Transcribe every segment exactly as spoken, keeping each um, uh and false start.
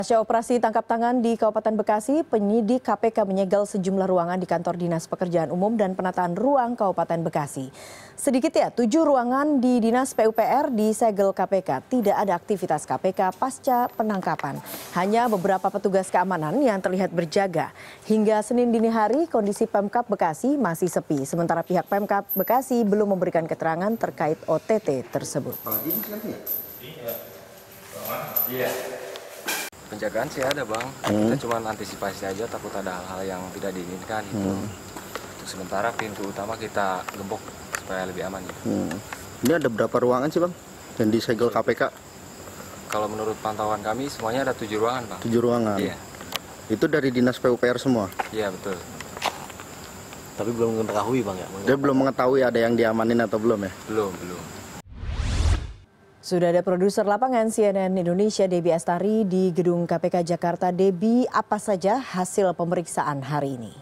Pasca operasi tangkap tangan di Kabupaten Bekasi, penyidik K P K menyegel sejumlah ruangan di kantor Dinas Pekerjaan Umum dan Penataan Ruang Kabupaten Bekasi. Sedikitnya tujuh ruangan di Dinas P U P R disegel K P K. Tidak ada aktivitas K P K pasca penangkapan. Hanya beberapa petugas keamanan yang terlihat berjaga. Hingga Senin dini hari, kondisi Pemkab Bekasi masih sepi. Sementara pihak Pemkab Bekasi belum memberikan keterangan terkait O T T tersebut. Iya. Penjagaan sih ada, Bang. Hmm. Kita cuma antisipasi aja, takut ada hal-hal yang tidak diinginkan gitu. Hmm. Untuk sementara pintu utama kita gembok supaya lebih aman gitu. Hmm. Ini ada berapa ruangan sih, Bang, yang disegel K P K? Kalau menurut pantauan kami semuanya ada tujuh ruangan, Bang. Tujuh ruangan? Iya. Itu dari Dinas P U P R semua? Iya, betul. Tapi belum mengetahui, Bang, ya? Dia belum mengetahui ada yang diamanin atau belum ya? Belum, belum. Sudah ada produser lapangan C N N Indonesia Debbie Astari di Gedung K P K Jakarta. Debbie, apa saja hasil pemeriksaan hari ini?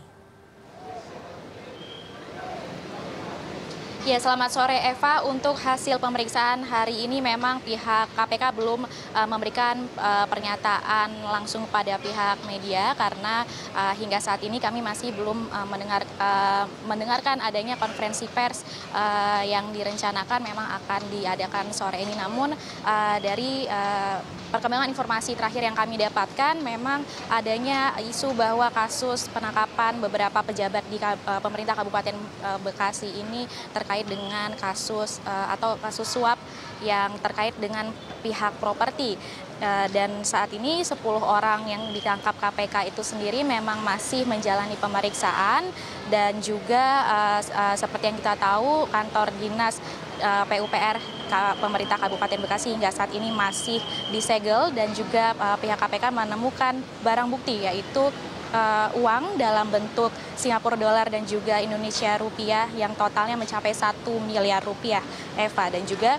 Ya, selamat sore Eva. Untuk hasil pemeriksaan hari ini memang pihak K P K belum uh, memberikan uh, pernyataan langsung pada pihak media karena uh, hingga saat ini kami masih belum uh, mendengar uh, mendengarkan adanya konferensi pers uh, yang direncanakan memang akan diadakan sore ini. Namun uh, dari uh, perkembangan informasi terakhir yang kami dapatkan memang adanya isu bahwa kasus penangkapan beberapa pejabat di uh, pemerintah Kabupaten uh, Bekasi ini terkait dengan kasus uh, atau kasus suap yang terkait dengan pihak properti. Uh, dan saat ini sepuluh orang yang ditangkap K P K itu sendiri memang masih menjalani pemeriksaan dan juga uh, uh, seperti yang kita tahu kantor dinas uh, P U P R pemerintah Kabupaten Bekasi hingga saat ini masih disegel dan juga uh, pihak K P K menemukan barang bukti yaitu Uh, uang dalam bentuk Singapura dolar dan juga Indonesia rupiah yang totalnya mencapai satu miliar rupiah, Eva. Dan juga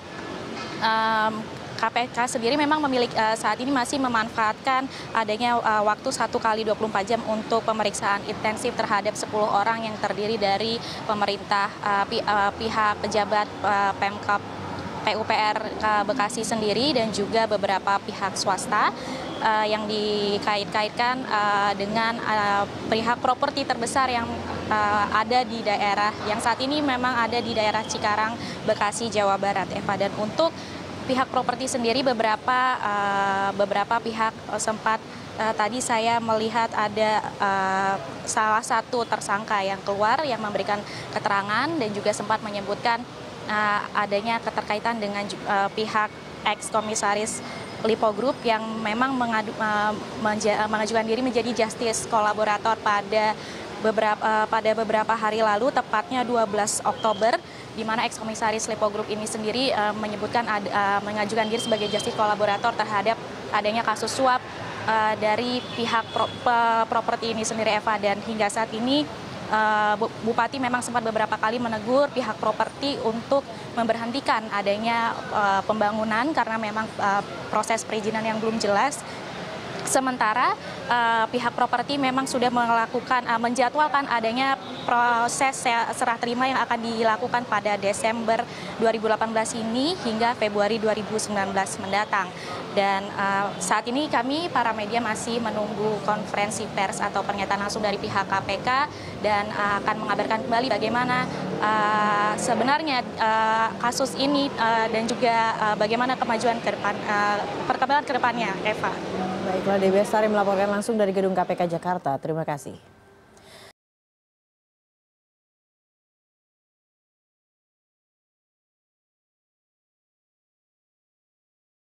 um, K P K sendiri memang memiliki uh, saat ini masih memanfaatkan adanya uh, waktu satu kali dua puluh empat jam untuk pemeriksaan intensif terhadap sepuluh orang yang terdiri dari pemerintah, uh, pi, uh, pihak pejabat uh, Pemkab P U P R uh, Bekasi sendiri dan juga beberapa pihak swasta uh, yang dikait-kaitkan uh, dengan uh, pihak properti terbesar yang uh, ada di daerah yang saat ini memang ada di daerah Cikarang, Bekasi, Jawa Barat, Eva. Dan untuk pihak properti sendiri beberapa uh, beberapa pihak uh, sempat uh, tadi saya melihat ada uh, salah satu tersangka yang keluar yang memberikan keterangan dan juga sempat menyebutkan Uh, adanya keterkaitan dengan uh, pihak ex-komisaris Lipo Group yang memang mengadu, uh, menja, mengajukan diri menjadi justice kolaborator pada beberapa uh, pada beberapa hari lalu, tepatnya dua belas Oktober, di mana ex-komisaris Lipo Group ini sendiri uh, menyebutkan ad, uh, mengajukan diri sebagai justice kolaborator terhadap adanya kasus suap uh, dari pihak pro, uh, properti ini sendiri, Eva. Dan hingga saat ini Uh, Bupati memang sempat beberapa kali menegur pihak properti untuk memberhentikan adanya uh, pembangunan karena memang uh, proses perizinan yang belum jelas. Sementara uh, pihak properti memang sudah melakukan uh, menjadwalkan adanya proses serah terima yang akan dilakukan pada Desember dua ribu delapan belas ini hingga Februari dua ribu sembilan belas mendatang. Dan uh, saat ini kami para media masih menunggu konferensi pers atau pernyataan langsung dari pihak K P K dan uh, akan mengabarkan kembali bagaimana uh, sebenarnya uh, kasus ini uh, dan juga uh, bagaimana kemajuan ke depan, uh, perkembangan ke depannya, Eva. Baiklah, Debbie Astari melaporkan langsung dari Gedung K P K Jakarta. Terima kasih.